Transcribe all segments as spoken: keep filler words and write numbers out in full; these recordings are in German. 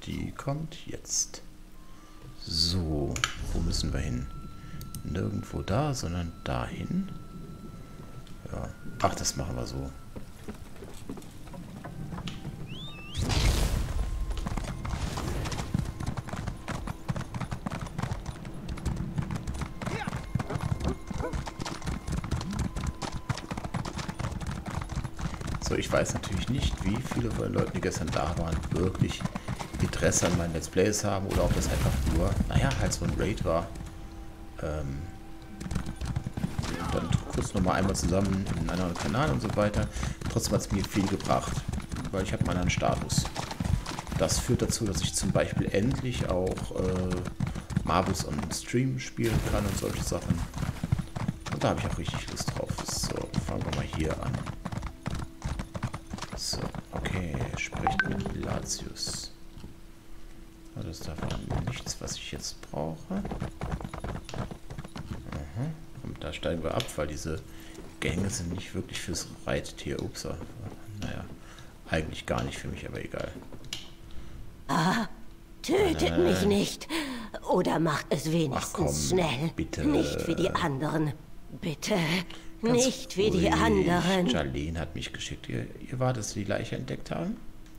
die kommt jetzt. So, wo müssen wir hin? Nirgendwo da, sondern dahin. Ja. Ach, das machen wir so. So, ich weiß natürlich nicht, wie viele von den Leuten, die gestern da waren, wirklich Interesse an meinen Let's Plays haben oder ob das einfach nur, naja, halt so ein Raid war. Ähm, dann kurz nochmal einmal zusammen in einem anderen Kanal und so weiter. Trotzdem hat es mir viel gebracht, weil ich habe meinen anderen Status. Das führt dazu, dass ich zum Beispiel endlich auch äh, Marbles on Stream spielen kann und solche Sachen. Und da habe ich auch richtig Lust drauf. So, fangen wir mal hier an. So, okay, spricht mit Latius. Das ist davon nichts, was ich jetzt brauche. Aha. Und da steigen wir ab, weil diese Gänge sind nicht wirklich fürs Reittier. Upsa. Naja, eigentlich gar nicht für mich, aber egal. Ah, tötet Nein. mich nicht. Oder macht es wenigstens Ach komm, schnell. bitte. Nicht wie die anderen. Bitte. Ganz nicht wie die ruhig. anderen. Charlene hat mich geschickt. Ihr, ihr wart, dass sie die Leiche entdeckt haben?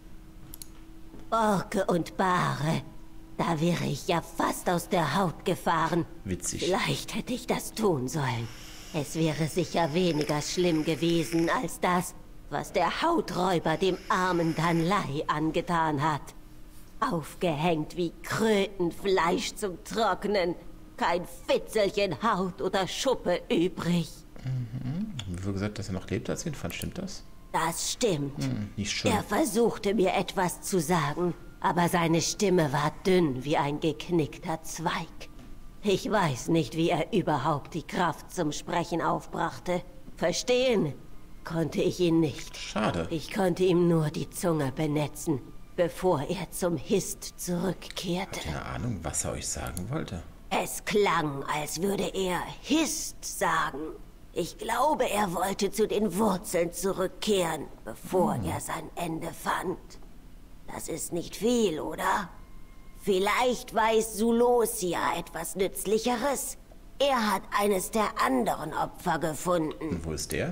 Orke und Bahre. Da wäre ich ja fast aus der Haut gefahren. Witzig. Vielleicht hätte ich das tun sollen. Es wäre sicher weniger schlimm gewesen als das, was der Hauträuber dem armen Danlai angetan hat. Aufgehängt wie Krötenfleisch zum Trocknen. Kein Fitzelchen Haut oder Schuppe übrig. Mhm. Wie viel gesagt, dass er noch lebt als Infant, stimmt das? Das stimmt. Hm, nicht schön. Er versuchte mir etwas zu sagen, aber seine Stimme war dünn wie ein geknickter Zweig. Ich weiß nicht, wie er überhaupt die Kraft zum Sprechen aufbrachte. Verstehen konnte ich ihn nicht. Schade. Ich konnte ihm nur die Zunge benetzen, bevor er zum Hist zurückkehrte. Habt ihr eine Ahnung, was er euch sagen wollte? Es klang, als würde er Hist sagen. Ich glaube, er wollte zu den Wurzeln zurückkehren, bevor hm. er sein Ende fand. Das ist nicht viel, oder? Vielleicht weiß Zulosia etwas Nützlicheres. Er hat eines der anderen Opfer gefunden. Und wo ist der?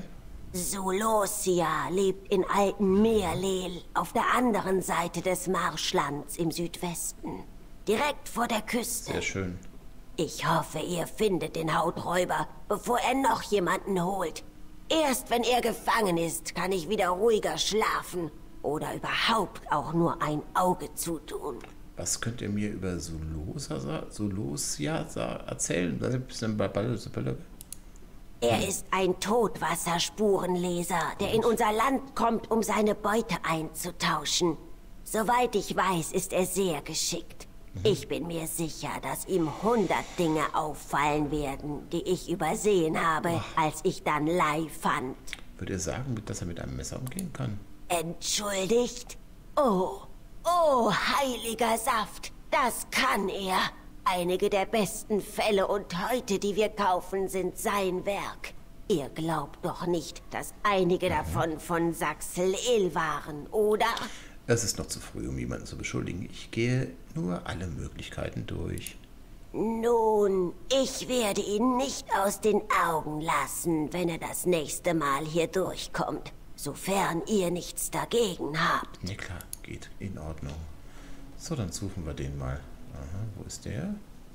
Zulosia lebt in Alten Meerlel, auf der anderen Seite des Marschlands im Südwesten. Direkt vor der Küste. Sehr schön. Ich hoffe, ihr findet den Hauträuber, bevor er noch jemanden holt. Erst wenn er gefangen ist, kann ich wieder ruhiger schlafen oder überhaupt auch nur ein Auge zutun. Was könnt ihr mir über Zulosia, Zulosia erzählen? Das ist ein bisschen Babbel. Er ist ein Todwasserspurenleser, der in unser Land kommt, um seine Beute einzutauschen. Soweit ich weiß, ist er sehr geschickt. Ich bin mir sicher, dass ihm hundert Dinge auffallen werden, die ich übersehen habe, Ach. als ich dann Lai fand. Würdet ihr sagen, dass er mit einem Messer umgehen kann? Entschuldigt? Oh, oh, heiliger Saft, das kann er. Einige der besten Felle und Häute, die wir kaufen, sind sein Werk. Ihr glaubt doch nicht, dass einige davon von Saxleel waren, oder? Es ist noch zu früh, um jemanden zu beschuldigen. Ich gehe nur alle Möglichkeiten durch. Nun, ich werde ihn nicht aus den Augen lassen, wenn er das nächste Mal hier durchkommt. Sofern ihr nichts dagegen habt. Ja klar, geht. In Ordnung. So, dann suchen wir den mal. Aha, wo ist der?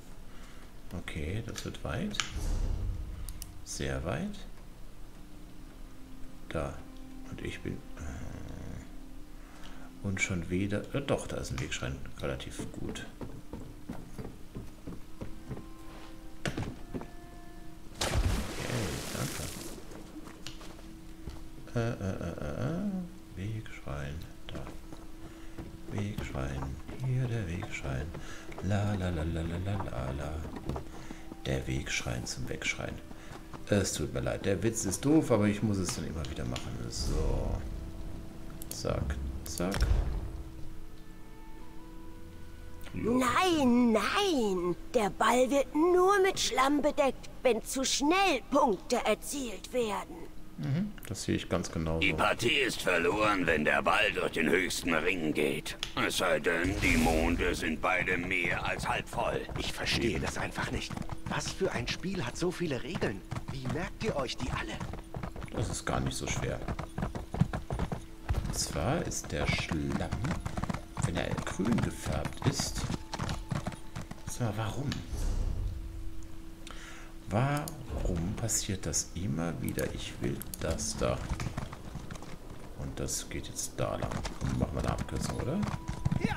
Okay, das wird weit. Sehr weit. Da. Und ich bin... Und schon wieder... Äh, doch, da ist ein Wegschrein relativ gut. Okay, danke. Äh, äh, äh, äh. Wegschrein. Da. Wegschrein. Hier der Wegschrein. La la la la la la la la. Der Wegschrein zum Wegschreien. Es tut mir leid, der Witz ist doof, aber ich muss es dann immer wieder machen. So. Zack. Zack. Jo. Nein, nein! Der Ball wird nur mit Schlamm bedeckt, wenn zu schnell Punkte erzielt werden. Das sehe ich ganz genau Die so. Partie ist verloren, wenn der Ball durch den höchsten Ring geht. Es sei denn, die Monde sind beide mehr als halb voll. Ich verstehe das einfach nicht. Was für ein Spiel hat so viele Regeln? Wie merkt ihr euch die alle? Das ist gar nicht so schwer. Und zwar ist der Schlamm, wenn er grün gefärbt ist. So, warum? Warum passiert das immer wieder? Ich will das da. Und das geht jetzt da lang. Machen wir eine Abkürzung, oder? Ja.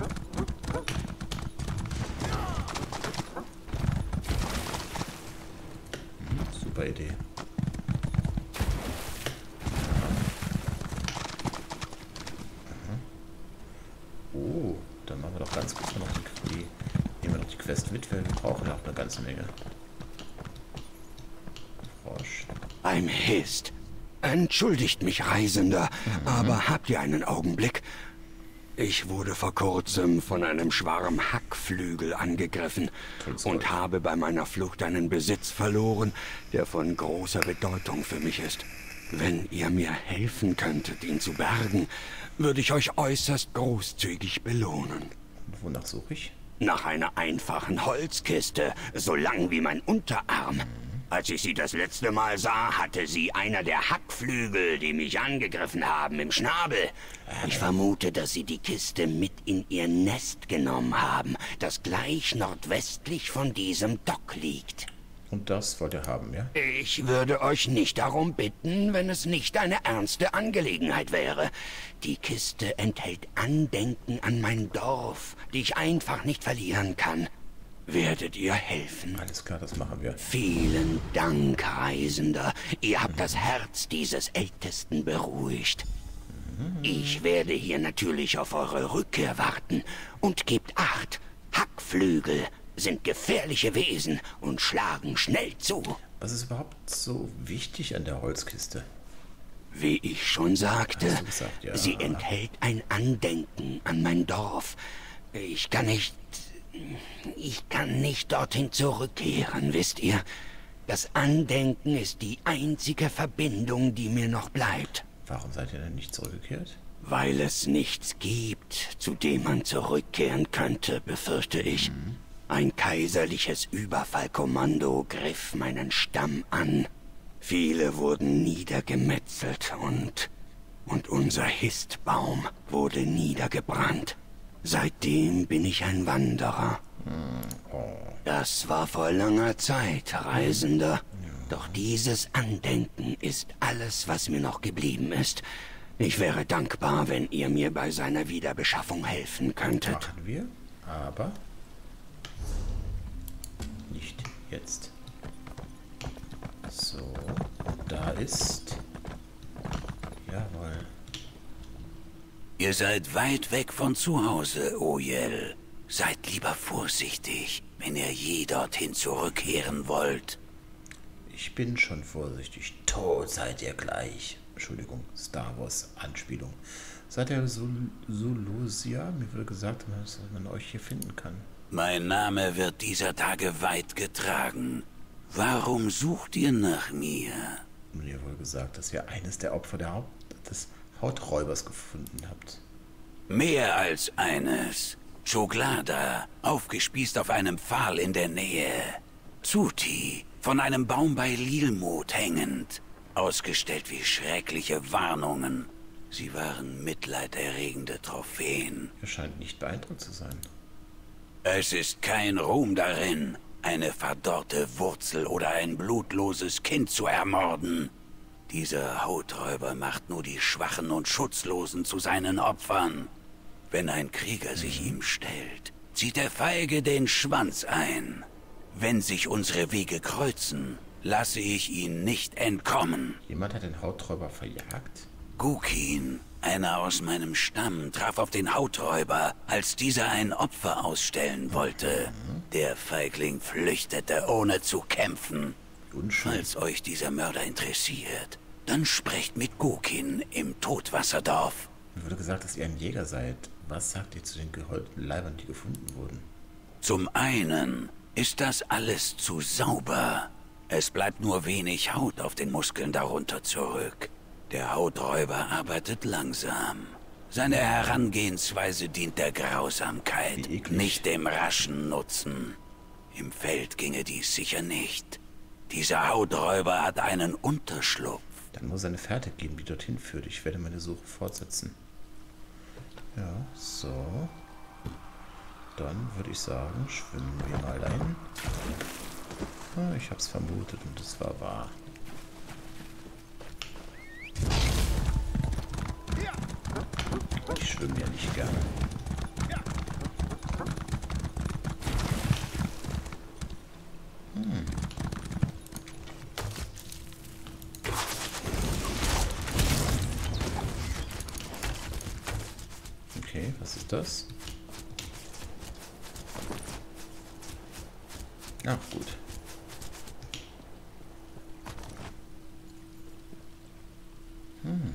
Hm, super Idee. Oh, dann machen wir doch ganz kurz noch die, die, nehmen wir noch die Quest mit, weil wir brauchen ja auch eine ganze Menge. Frosch. Ein Hist. Entschuldigt mich, Reisender, mhm. aber habt ihr einen Augenblick? Ich wurde vor kurzem von einem Schwarm Hackflügel angegriffen und habe bei meiner Flucht einen Besitz verloren, der von großer Bedeutung für mich ist. Wenn ihr mir helfen könntet, ihn zu bergen, würde ich euch äußerst großzügig belohnen. Wonach suche ich? Nach einer einfachen Holzkiste, so lang wie mein Unterarm. Mhm. Als ich sie das letzte Mal sah, hatte sie einer der Hackflügel, die mich angegriffen haben, im Schnabel. Ich vermute, dass sie die Kiste mit in ihr Nest genommen haben, das gleich nordwestlich von diesem Dock liegt. Und das wollt ihr haben, ja? Ich würde euch nicht darum bitten, wenn es nicht eine ernste Angelegenheit wäre. Die Kiste enthält Andenken an mein Dorf, die ich einfach nicht verlieren kann. Werdet ihr helfen? Alles klar, das machen wir. Vielen Dank, Reisender. Ihr habt das Herz dieses Ältesten beruhigt. Ich werde hier natürlich auf eure Rückkehr warten. Und gebt Acht, Hackflügel sind gefährliche Wesen und schlagen schnell zu. Was ist überhaupt so wichtig an der Holzkiste? Wie ich schon sagte, Hast du gesagt, ja. sie enthält ein Andenken an mein Dorf. Ich kann nicht... Ich kann nicht dorthin zurückkehren, wisst ihr? Das Andenken ist die einzige Verbindung, die mir noch bleibt. Warum seid ihr denn nicht zurückgekehrt? Weil es nichts gibt, zu dem man zurückkehren könnte, befürchte ich. Mhm. Ein kaiserliches Überfallkommando griff meinen Stamm an. Viele wurden niedergemetzelt und... und unser Histbaum wurde niedergebrannt. Seitdem bin ich ein Wanderer. Das war vor langer Zeit, Reisender. Doch dieses Andenken ist alles, was mir noch geblieben ist. Ich wäre dankbar, wenn ihr mir bei seiner Wiederbeschaffung helfen könntet. Machen wir, aber nicht jetzt. So, da ist... Jawohl. Ihr seid weit weg von zu Hause, Oyel. Seid lieber vorsichtig, wenn ihr je dorthin zurückkehren wollt. Ich bin schon vorsichtig. Tot seid ihr gleich. Entschuldigung, Star Wars Anspielung. Seid ihr Solusia? Mir wurde gesagt, dass man euch hier finden kann. Mein Name wird dieser Tage weit getragen. Warum sucht ihr nach mir? Mir wurde gesagt, dass ihr eines der Opfer der Haupt des Hauträubers gefunden habt. Mehr als eines. Choglada, aufgespießt auf einem Pfahl in der Nähe. Zuti, von einem Baum bei Lilmut hängend. Ausgestellt wie schreckliche Warnungen. Sie waren mitleiderregende Trophäen. Ihr scheint nicht beeindruckt zu sein. Es ist kein Ruhm darin, eine verdorrte Wurzel oder ein blutloses Kind zu ermorden. Dieser Hauträuber macht nur die Schwachen und Schutzlosen zu seinen Opfern. Wenn ein Krieger sich ihm stellt, zieht der Feige den Schwanz ein. Wenn sich unsere Wege kreuzen, lasse ich ihn nicht entkommen. Jemand hat den Hauträuber verjagt? Gukin, einer aus meinem Stamm, traf auf den Hauträuber, als dieser ein Opfer ausstellen wollte. Der Feigling flüchtete, ohne zu kämpfen. Unschön. Falls euch dieser Mörder interessiert, dann sprecht mit Gukin im Todwasserdorf. Mir wurde gesagt, dass ihr ein Jäger seid. Was sagt ihr zu den gehäuteten Leibern, die gefunden wurden? Zum einen ist das alles zu sauber. Es bleibt nur wenig Haut auf den Muskeln darunter zurück. Der Hauträuber arbeitet langsam. Seine Herangehensweise dient der Grausamkeit, nicht dem raschen Nutzen. Im Feld ginge dies sicher nicht. Dieser Hauträuber hat einen Unterschlupf. Dann muss es eine Fährte geben, die dorthin führt. Ich werde meine Suche fortsetzen. Ja, so. Dann würde ich sagen, schwimmen wir mal ein. Ah, ich habe es vermutet und es war wahr. Ich schwimme ja nicht gerne. Hm. Okay, was ist das? Ach, gut. Hm.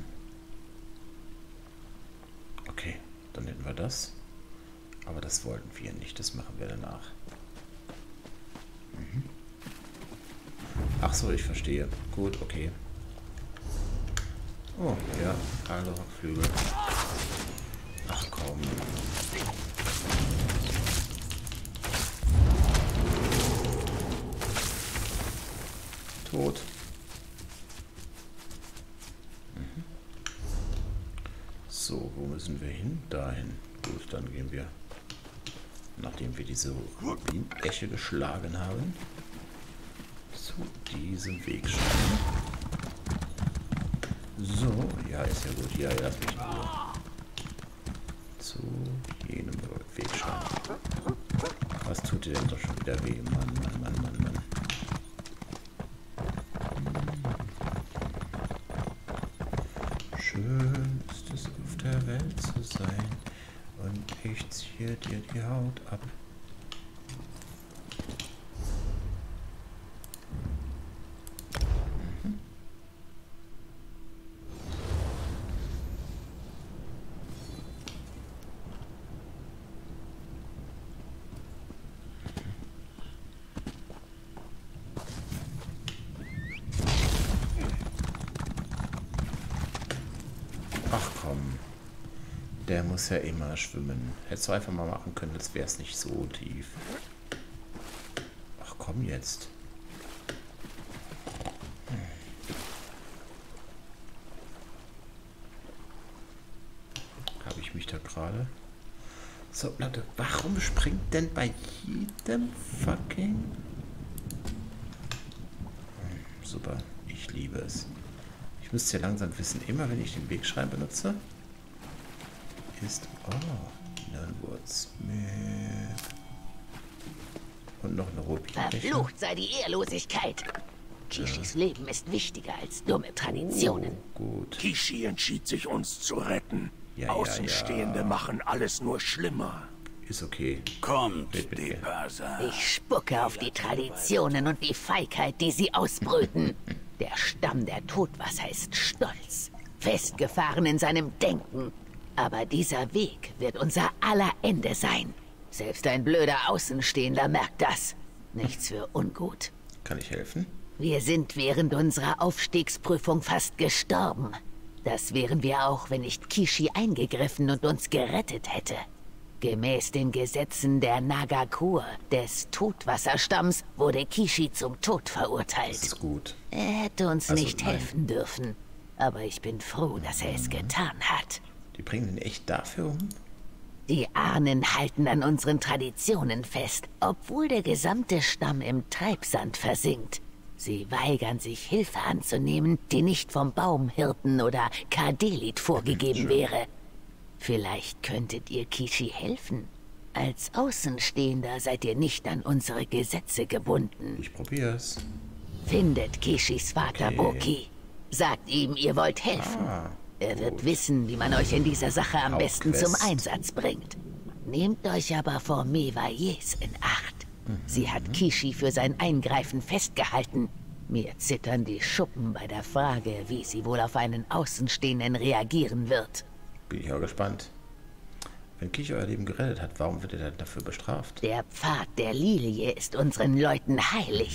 Okay, dann hätten wir das. Aber das wollten wir nicht, das machen wir danach. Mhm. Ach so, ich verstehe. Gut, okay. Oh, ja, alle Flügel. Ach komm. Tot. Mhm. So, wo müssen wir hin? Dahin. Gut, dann gehen wir, nachdem wir diese Rubinbleche geschlagen haben, zu diesem Wegschein. So, ja, ist ja gut. Ja, lass mich in Ruhe. Zu jenem Wegschein. Was tut dir denn doch schon wieder weh? Mann, Mann, Mann, Mann, Mann. Schön ist es, auf der Welt zu sein. Und ich ziehe dir die Haut ab. Mhm. Ach komm. Der muss ja immer schwimmen. Hättest du einfach mal machen können, als wäre es nicht so tief. Ach komm jetzt. Hm. Habe ich mich da gerade... So, Leute, warum springt denn bei jedem fucking... Hm, super, ich liebe es. Ich müsste ja langsam wissen, immer wenn ich den Wegschrein benutze, ist... Oh, Nernwurzmilch. Und noch eine Rotbeete. Verflucht sei die Ehrlosigkeit. Kishis ja. Leben ist wichtiger als dumme Traditionen. Oh, gut. Kishi entschied sich, uns zu retten. Ja, Außenstehende ja, ja. machen alles nur schlimmer. Ist okay. Kommt, Bitte, bitte. Depasa. Ich spucke auf die Traditionen und die Feigheit, die sie ausbrüten. Der Stamm der Todwasser ist stolz, festgefahren in seinem Denken. Aber dieser Weg wird unser aller Ende sein. Selbst ein blöder Außenstehender merkt das. Nichts für ungut. Kann ich helfen? Wir sind während unserer Aufstiegsprüfung fast gestorben. Das wären wir auch, wenn nicht Kishi eingegriffen und uns gerettet hätte. Gemäß den Gesetzen der Nagakur, des Todwasserstamms, wurde Kishi zum Tod verurteilt. Das ist gut. Er hätte uns Also, nicht nein. helfen dürfen. Aber ich bin froh, dass er es getan hat. Die bringen den echt dafür um? Die Ahnen halten an unseren Traditionen fest, obwohl der gesamte Stamm im Treibsand versinkt. Sie weigern sich, Hilfe anzunehmen, die nicht vom Baumhirten oder Kardelit vorgegeben wäre. Vielleicht könntet ihr Kishi helfen. Als Außenstehender seid ihr nicht an unsere Gesetze gebunden. Ich probier's. Findet Kishis Vater Okay. Boki. Sagt ihm, ihr wollt helfen. Ah, Er wird gut. wissen, wie man euch in dieser Sache am besten zum Hauptquest. Einsatz bringt. Nehmt euch aber vor Mevayes in Acht. Sie hat Kishi für sein Eingreifen festgehalten. Mir zittern die Schuppen bei der Frage, wie sie wohl auf einen Außenstehenden reagieren wird. Bin ich auch gespannt. Wenn Kishi euer Leben gerettet hat, warum wird er dann dafür bestraft? Der Pfad der Lilie ist unseren Leuten heilig.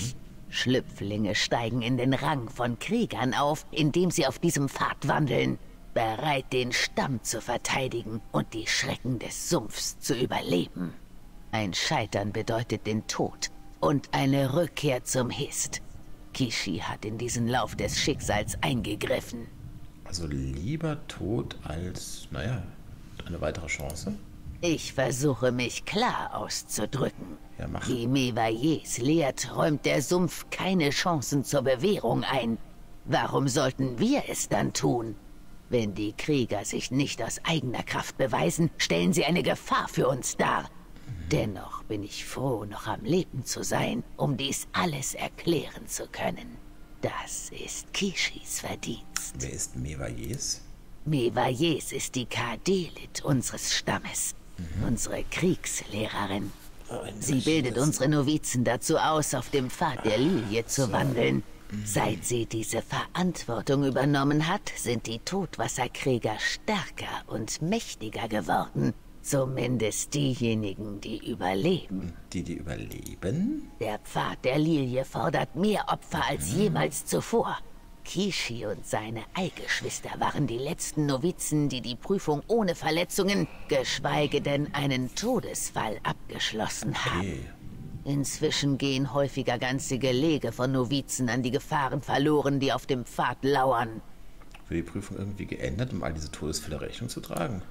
Schlüpflinge steigen in den Rang von Kriegern auf, indem sie auf diesem Pfad wandeln, bereit, den Stamm zu verteidigen und die Schrecken des Sumpfs zu überleben. Ein Scheitern bedeutet den Tod und eine Rückkehr zum Hist. Kishi hat in diesen Lauf des Schicksals eingegriffen. Also lieber tot als, naja, eine weitere Chance? Ich versuche mich klar auszudrücken. Ja, mach. Wie Mevayes lehrt, räumt der Sumpf keine Chancen zur Bewährung ein. Warum sollten wir es dann tun? Wenn die Krieger sich nicht aus eigener Kraft beweisen, stellen sie eine Gefahr für uns dar. Dennoch bin ich froh, noch am Leben zu sein, um dies alles erklären zu können. Das ist Kishis Verdienst. Wer ist Mevayes? Mevayes ist die Kadelit unseres Stammes, mhm. unsere Kriegslehrerin. Oh, sie bildet unsere Novizen dazu aus, auf dem Pfad der Lilie zu so. wandeln. Mhm. Seit sie diese Verantwortung übernommen hat, sind die Todwasserkrieger stärker und mächtiger geworden. Zumindest diejenigen, die überleben. Die, die überleben? Der Pfad der Lilie fordert mehr Opfer als mhm. jemals zuvor. Kishi und seine Eigeschwister waren die letzten Novizen, die die Prüfung ohne Verletzungen, geschweige denn einen Todesfall abgeschlossen haben. Okay. Inzwischen gehen häufiger ganze Gelege von Novizen an die Gefahren verloren, die auf dem Pfad lauern. Wird die Prüfung irgendwie geändert, um all diese Todesfälle Rechnung zu tragen?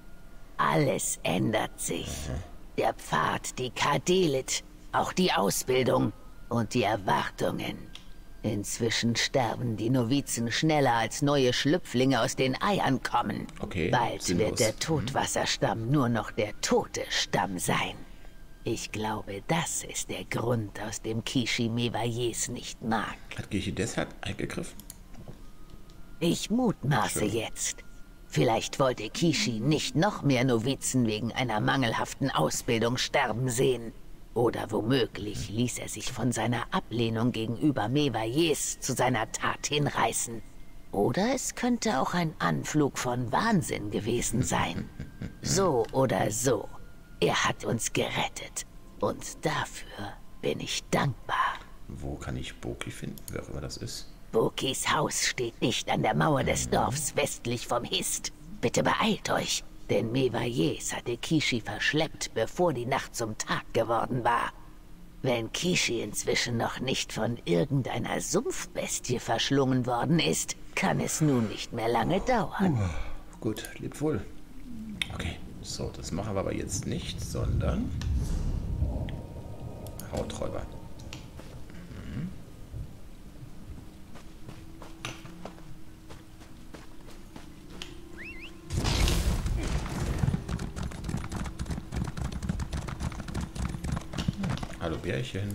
Alles ändert sich. Aha. Der Pfad, die Kadelit, auch die Ausbildung und die Erwartungen. Inzwischen sterben die Novizen schneller als neue Schlüpflinge aus den Eiern kommen. Okay, bald sinnlos. wird der Todwasserstamm nur noch der tote Stamm sein. Ich glaube, das ist der Grund, aus dem Kishi Mevayes nicht mag. Hat Kishi deshalb eingegriffen? Ich mutmaße Schön. jetzt. Vielleicht wollte Kishi nicht noch mehr Novizen wegen einer mangelhaften Ausbildung sterben sehen. Oder womöglich ließ er sich von seiner Ablehnung gegenüber Mevayes zu seiner Tat hinreißen. Oder es könnte auch ein Anflug von Wahnsinn gewesen sein. So oder so, er hat uns gerettet. Und dafür bin ich dankbar. Wo kann ich Boki finden, wer auch immer das ist? Bokis Haus steht nicht an der Mauer des Dorfs westlich vom Hist. Bitte beeilt euch, denn Mevayes hatte Kishi verschleppt, bevor die Nacht zum Tag geworden war. Wenn Kishi inzwischen noch nicht von irgendeiner Sumpfbestie verschlungen worden ist, kann es nun nicht mehr lange dauern. Uh, gut, lebt wohl. Okay, so, das machen wir aber jetzt nicht, sondern Hauträuber. Mhm. Hallo Bärchen.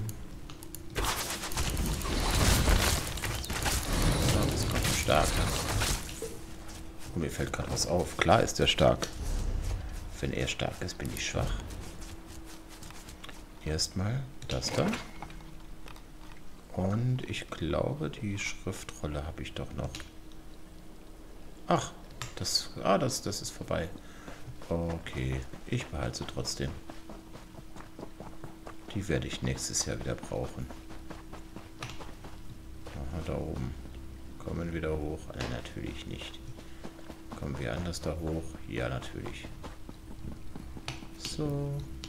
So, das kommt stark. Oh, mir fällt gerade was auf. Klar ist er stark. Wenn er stark ist, bin ich schwach. Erstmal das da. Und ich glaube, die Schriftrolle habe ich doch noch. Ach, das, ah, das, das ist vorbei. Okay, ich behalte sie trotzdem. Die werde ich nächstes Jahr wieder brauchen. Aha, da oben. Kommen wir wieder hoch? Nein, natürlich nicht. Kommen wir anders da hoch? Ja, natürlich. So.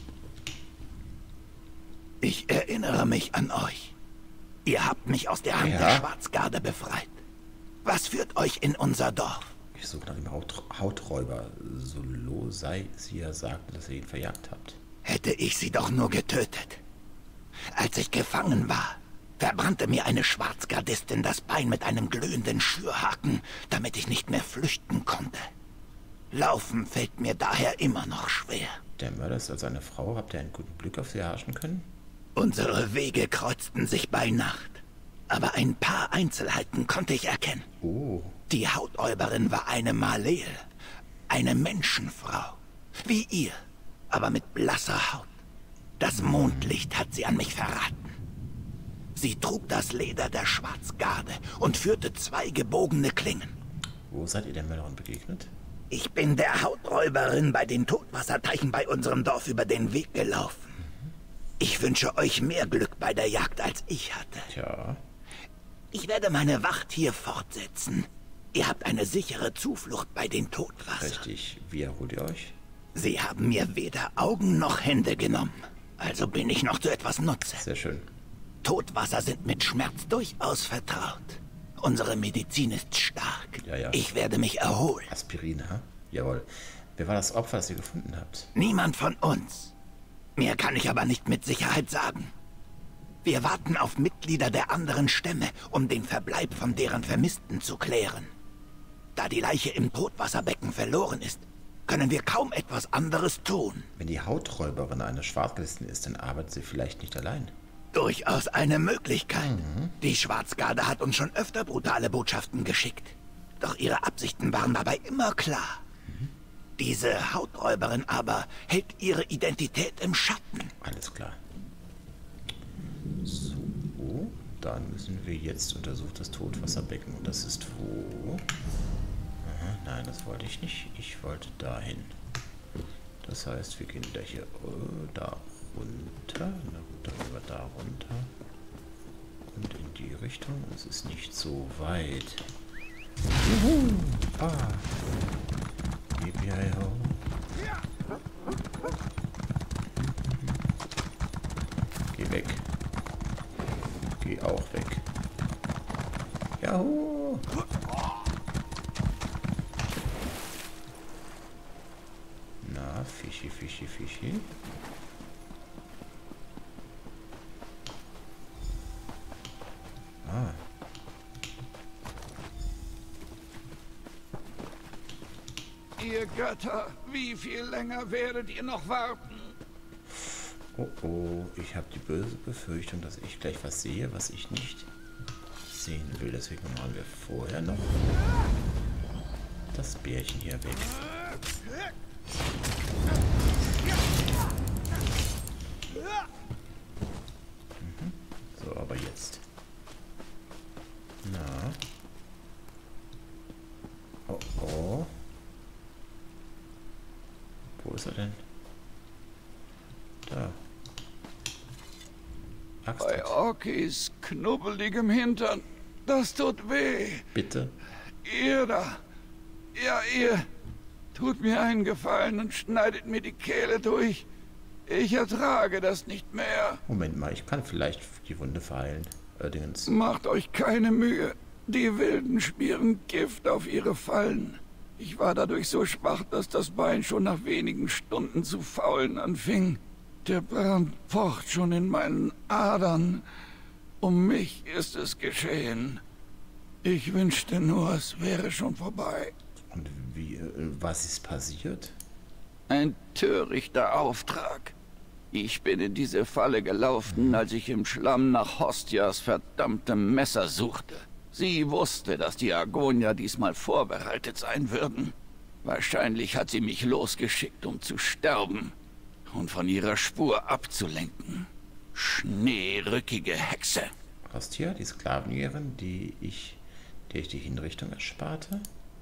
Ich erinnere mich an euch. Ihr habt mich aus der Hand ja. der Schwarzgarde befreit. Was führt euch in unser Dorf? Ich suche nach dem Haut Hauträuber. Solo sei sie ja sagte, dass ihr ihn verjagt habt. Hätte ich sie doch nur getötet. Als ich gefangen war, verbrannte mir eine Schwarzgardistin das Bein mit einem glühenden Schürhaken, damit ich nicht mehr flüchten konnte. Laufen fällt mir daher immer noch schwer. Der Mörder ist als eine Frau. Habt ihr einen guten Blick auf sie erhaschen können? Unsere Wege kreuzten sich bei Nacht. Aber ein paar Einzelheiten konnte ich erkennen. Oh. Die Hauträuberin war eine Malel. Eine Menschenfrau. Wie ihr, aber mit blasser Haut. Das Mondlicht hat sie an mich verraten. Sie trug das Leder der Schwarzgarde und führte zwei gebogene Klingen. Wo seid ihr der Mörderin begegnet? Ich bin der Hauträuberin bei den Todwasserteichen bei unserem Dorf über den Weg gelaufen. Ich wünsche euch mehr Glück bei der Jagd, als ich hatte. Tja. Ich werde meine Wacht hier fortsetzen. Ihr habt eine sichere Zuflucht bei den Todwasser. Richtig. Wie erholt ihr euch? Sie haben mir weder Augen noch Hände genommen. Also bin ich noch zu etwas Nutze. Sehr schön. Todwasser sind mit Schmerz durchaus vertraut. Unsere Medizin ist stark. Ja, ja. Ich werde mich erholen. Aspirin, ha? Jawohl. Wer war das Opfer, das ihr gefunden habt? Niemand von uns. Mehr kann ich aber nicht mit Sicherheit sagen. Wir warten auf Mitglieder der anderen Stämme, um den Verbleib von deren Vermissten zu klären. Da die Leiche im Todwasserbecken verloren ist, können wir kaum etwas anderes tun. Wenn die Hauträuberin eine Schwarzgelistete ist, dann arbeitet sie vielleicht nicht allein. Durchaus eine Möglichkeit. Mhm. Die Schwarzgarde hat uns schon öfter brutale Botschaften geschickt. Doch ihre Absichten waren dabei immer klar. Mhm. Diese Hauträuberin aber hält ihre Identität im Schatten. Alles klar. So, dann müssen wir jetzt untersuchen das Todwasserbecken. Und das ist wo? Aha, nein, das wollte ich nicht. Ich wollte dahin. Das heißt, wir gehen da hier oh, da runter. Na gut, dann gehen wir da runter. Und in die Richtung. Es ist nicht so weit. Juhu! Ah! Geh weg. Geh auch weg. Juhu! Na, Fischi, Fischi, Fischi. Ah. Ihr Götter, wie viel länger werdet ihr noch warten? Oh oh, ich habe die böse Befürchtung, dass ich gleich was sehe, was ich nicht sehen will. Deswegen machen wir vorher noch das Bärchen hier weg. Mhm. So, aber jetzt. Na. Oh oh. Wo ist er denn? Da. Axt Bei hat. Orkis knubbeligem Hintern. Das tut weh. Bitte? Ihr da. Ja, ihr. Tut mir einen Gefallen und schneidet mir die Kehle durch. Ich ertrage das nicht mehr. Moment mal, ich kann vielleicht die Wunde verheilen. Allerdings. Macht euch keine Mühe. Die Wilden schmieren Gift auf ihre Fallen. Ich war dadurch so schwach, dass das Bein schon nach wenigen Stunden zu faulen anfing. Der Brand pocht schon in meinen Adern. Um mich ist es geschehen. Ich wünschte nur, es wäre schon vorbei. Und wie, äh, was ist passiert? Ein törichter Auftrag. Ich bin in diese Falle gelaufen, als ich im Schlamm nach Hostias verdammtem Messer suchte. Sie wusste, dass die Argonier diesmal vorbereitet sein würden. Wahrscheinlich hat sie mich losgeschickt, um zu sterben und von ihrer Spur abzulenken. Schneerückige Hexe. Hostia, die Sklavenjägerin, die ich, der ich die Hinrichtung ersparte?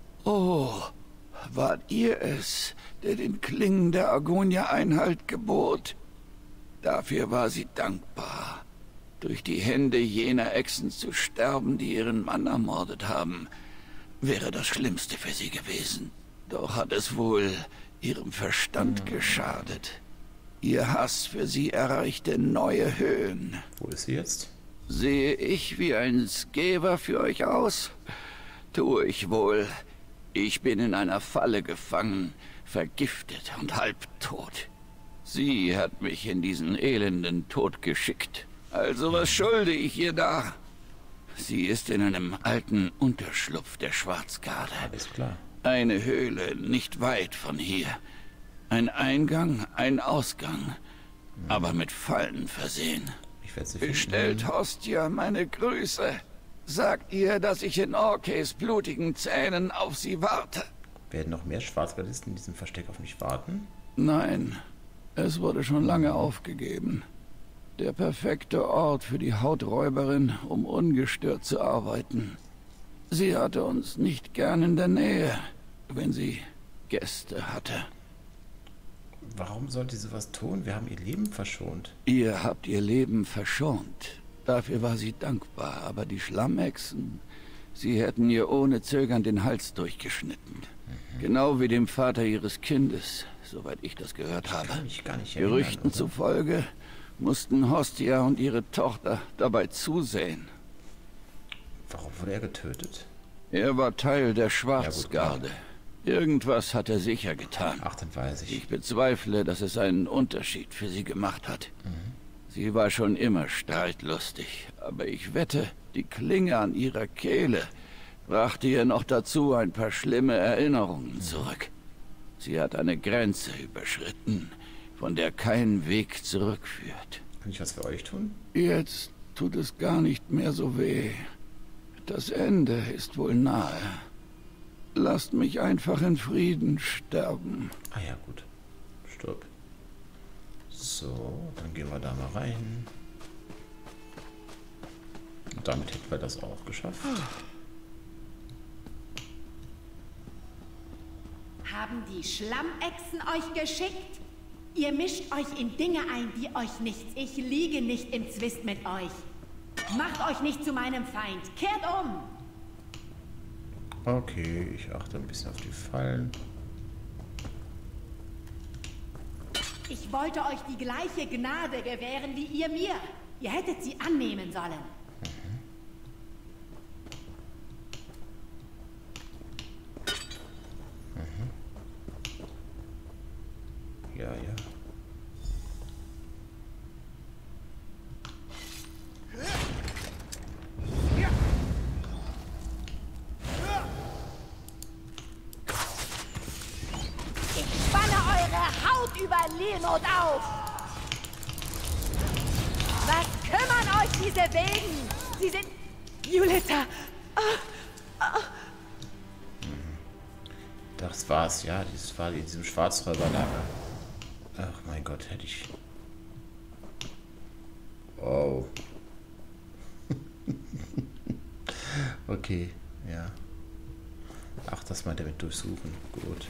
Oh, wart ihr es, der den Klingen der Argonier Einhalt gebot? Dafür war sie dankbar. Durch die Hände jener Echsen zu sterben, die ihren Mann ermordet haben, wäre das Schlimmste für sie gewesen. Doch hat es wohl ihrem Verstand geschadet. Ihr Hass für sie erreichte neue Höhen. Wo ist sie jetzt? Sehe ich wie ein Skever für euch aus? Tue ich wohl. Ich bin in einer Falle gefangen, vergiftet und halbtot. Sie hat mich in diesen elenden Tod geschickt. Also was schulde ich ihr da? Sie ist in einem alten Unterschlupf der Schwarzgarde. Alles klar. Eine Höhle nicht weit von hier. Ein Eingang, ein Ausgang, aber mit Fallen versehen. Ich werde sie finden. Bestellt Hostia meine Grüße. Sagt ihr, dass ich in Orkes blutigen Zähnen auf sie warte. Werden noch mehr Schwarzgardisten in diesem Versteck auf mich warten? Nein, es wurde schon lange aufgegeben. Der perfekte Ort für die Hauträuberin, um ungestört zu arbeiten. Sie hatte uns nicht gern in der Nähe, wenn sie Gäste hatte. warum sollte sie was tun? Wir haben ihr Leben verschont. Ihr habt ihr Leben verschont. Dafür war sie dankbar, aber die Schlammechsen, sie hätten ihr ohne Zögern den Hals durchgeschnitten. Mhm. Genau wie dem Vater ihres Kindes, soweit ich das gehört ich habe. Kann mich gar nicht Gerüchten erinnern, zufolge mussten Hostia und ihre Tochter dabei zusehen. Warum wurde er getötet? Er war Teil der Schwarzgarde. Ja, Irgendwas hat er sicher getan. Ach, dann weiß ich. Ich bezweifle, dass es einen Unterschied für sie gemacht hat. Mhm. Sie war schon immer streitlustig, aber ich wette, die Klinge an ihrer Kehle brachte ihr noch dazu ein paar schlimme Erinnerungen mhm. zurück. Sie hat eine Grenze überschritten, von der kein Weg zurückführt. Kann ich was für euch tun? Jetzt tut es gar nicht mehr so weh. Das Ende ist wohl nahe. Lasst mich einfach in Frieden sterben. Ah ja, gut. Stopp. So, dann gehen wir da mal rein. Und damit hätten wir das auch geschafft. Haben die Schlammechsen euch geschickt? Ihr mischt euch in Dinge ein, die euch nichts. Ich liege nicht im Zwist mit euch. Macht euch nicht zu meinem Feind. Kehrt um! Okay, ich achte ein bisschen auf die Fallen. Ich wollte euch die gleiche Gnade gewähren wie ihr mir. Ihr hättet sie annehmen sollen. Mhm. Mhm. Ja, ja. Über Leonot auf! Was kümmern euch diese Wilden? Sie sind... Violetta! Ah, ah. Das war's, ja. Das war in diesem Schwarzräuberlager. Ach mein Gott, hätte ich... Wow. Okay, ja. Ach, das meint er mit durchsuchen. Gut.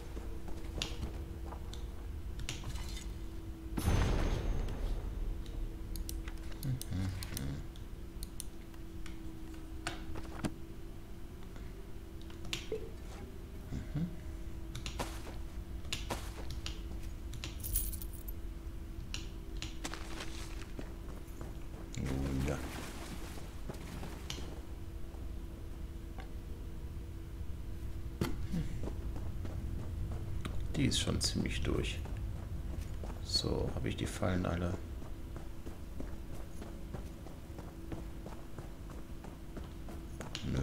Die ist schon ziemlich durch. So, habe ich die Fallen alle? Nö.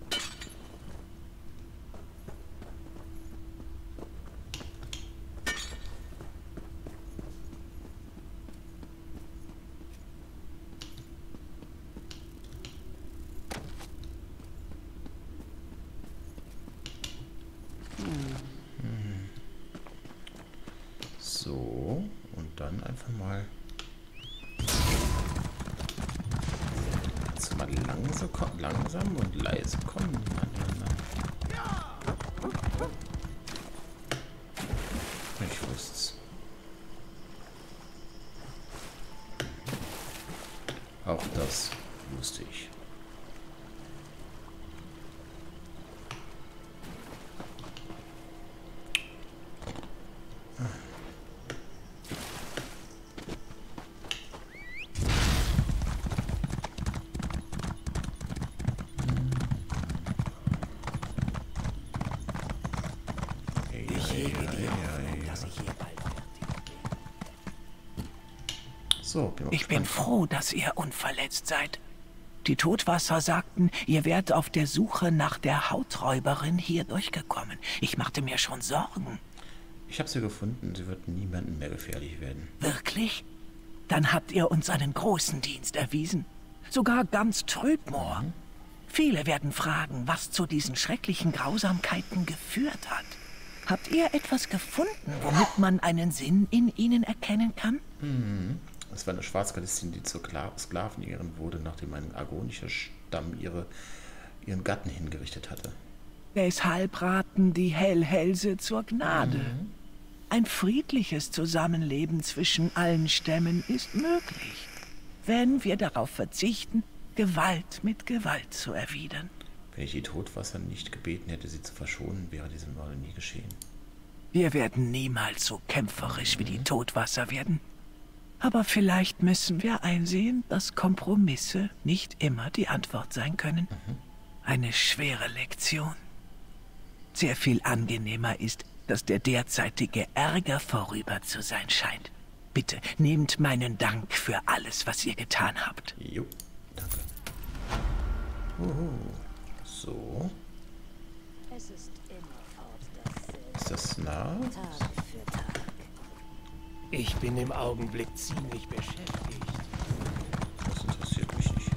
So, und dann einfach mal... Kannst du mal langsam, langsam und leise kommen aneinander. Ich wusste's. Auch das wusste ich. So, bin ich bin froh, dass ihr unverletzt seid. Die Todwasser sagten, ihr wärt auf der Suche nach der Hauträuberin hier durchgekommen. Ich machte mir schon Sorgen. Ich habe sie gefunden. Sie wird niemandem mehr gefährlich werden. Wirklich? Dann habt ihr uns einen großen Dienst erwiesen. Sogar ganz Trübmoor. Mhm. Viele werden fragen, was zu diesen schrecklichen Grausamkeiten geführt hat. Habt ihr etwas gefunden, womit man einen Sinn in ihnen erkennen kann? Mhm. Es war eine Schwarzgardistin, die zur Sklavenerin wurde, nachdem ein argonischer Stamm ihre, ihren Gatten hingerichtet hatte. Deshalb raten die Hellhälse zur Gnade. Mhm. Ein friedliches Zusammenleben zwischen allen Stämmen ist möglich, wenn wir darauf verzichten, Gewalt mit Gewalt zu erwidern. Wenn ich die Todwasser nicht gebeten hätte, sie zu verschonen, wäre diese Morde nie geschehen. Wir werden niemals so kämpferisch wie die Todwasser werden. Aber vielleicht müssen wir einsehen, dass Kompromisse nicht immer die Antwort sein können. Mhm. Eine schwere Lektion. Sehr viel angenehmer ist, dass der derzeitige Ärger vorüber zu sein scheint. Bitte nehmt meinen Dank für alles, was ihr getan habt. Jo, danke. Uhu. So. Es ist immer Ist das nah? Tag für Tag. Ich bin im Augenblick ziemlich beschäftigt. Das interessiert mich nicht.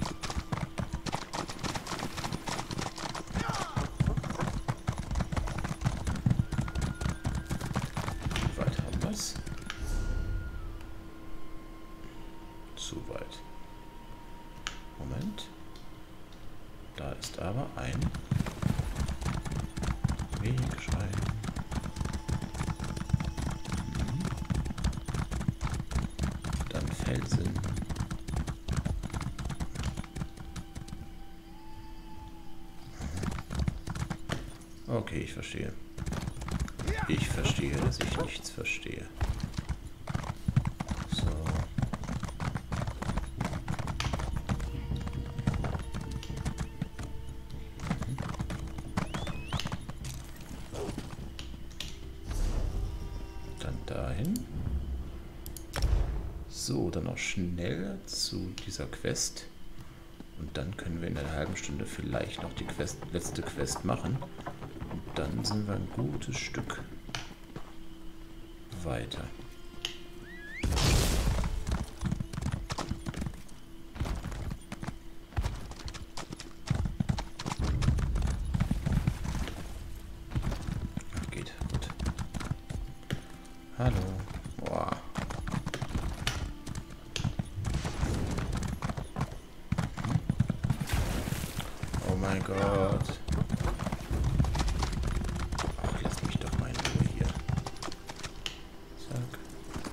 Wie weit haben wir es? Zu weit. Moment. Da ist aber ein Wegschrein. Mhm. Dann Felsen. Okay, ich verstehe. Ich verstehe, dass ich nichts verstehe. So. Dann dahin. So, dann noch schnell zu dieser Quest. Und dann können wir in einer halben Stunde vielleicht noch die Quest, letzte Quest machen. Und dann sind wir ein gutes Stück weiter. Ach, geht, gut. Hallo. Boah. Oh mein Gott. Ach, lass mich doch mal in Ruhe hier. Zack.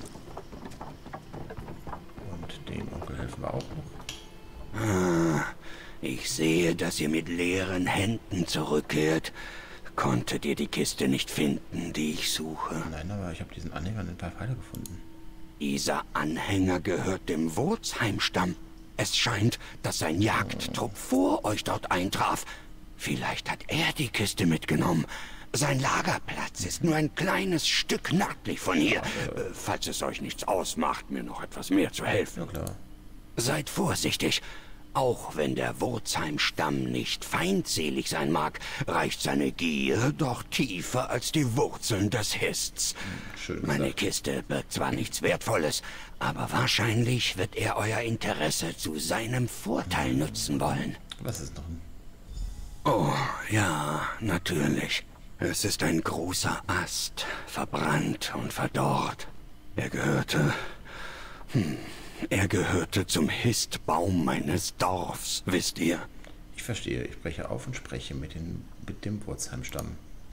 Und dem Onkel helfen wir auch noch. Ah, ich sehe, dass ihr mit leeren Händen zurückkehrt. Konntet ihr die Kiste nicht finden, die ich suche? Nein, aber ich habe diesen Anhänger in ein paar Pfeile gefunden. Dieser Anhänger gehört dem Wurzheim-Stamm. Es scheint, dass sein Jagdtrupp vor euch dort eintraf. Vielleicht hat er die Kiste mitgenommen. Sein Lagerplatz ist nur ein kleines Stück nördlich von hier. Äh, falls es euch nichts ausmacht, mir noch etwas mehr zu helfen. Ja, klar. Seid vorsichtig. Auch wenn der Wurzheim-Stamm nicht feindselig sein mag, reicht seine Gier doch tiefer als die Wurzeln des Hists. Schön Meine gesagt. Kiste birgt zwar nichts Wertvolles, aber wahrscheinlich wird er euer Interesse zu seinem Vorteil nutzen wollen. Was ist noch ein... Oh, ja, natürlich. Es ist ein großer Ast, verbrannt und verdorrt. Er gehörte... Hm, er gehörte zum Histbaum meines Dorfs, wisst ihr? Ich verstehe. Ich breche auf und spreche mit, den, mit dem Wurzheim-Stamm.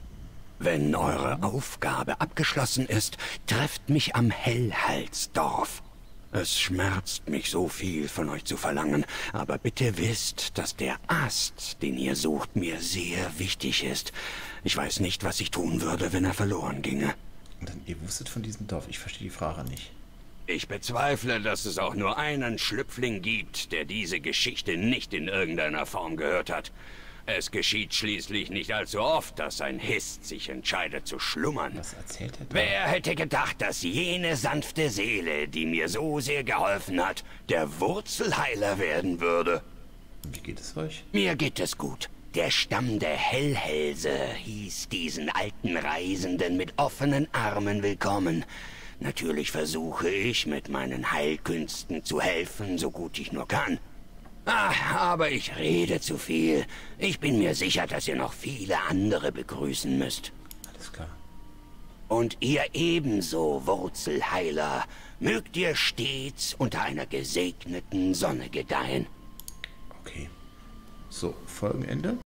Wenn eure Aufgabe abgeschlossen ist, trefft mich am Hellhalsdorf. Es schmerzt mich so viel von euch zu verlangen, aber bitte wisst, dass der Ast, den ihr sucht, mir sehr wichtig ist. Ich weiß nicht, was ich tun würde, wenn er verloren ginge. Und dann, ihr wusstet von diesem Dorf. Ich verstehe die Frage nicht. Ich bezweifle, dass es auch nur einen Schlüpfling gibt, der diese Geschichte nicht in irgendeiner Form gehört hat. Es geschieht schließlich nicht allzu oft, dass ein Hist sich entscheidet zu schlummern. Was erzählt er da? Wer hätte gedacht, dass jene sanfte Seele, die mir so sehr geholfen hat, der Wurzelheiler werden würde? Wie geht es euch? Mir geht es gut. Der Stamm der Hellhälse hieß diesen alten Reisenden mit offenen Armen willkommen. Natürlich versuche ich, mit meinen Heilkünsten zu helfen, so gut ich nur kann. Ach, aber ich rede zu viel. Ich bin mir sicher, dass ihr noch viele andere begrüßen müsst. Alles klar. Und ihr ebenso, Wurzelheiler, mögt ihr stets unter einer gesegneten Sonne gedeihen. Okay. So, Folgenende.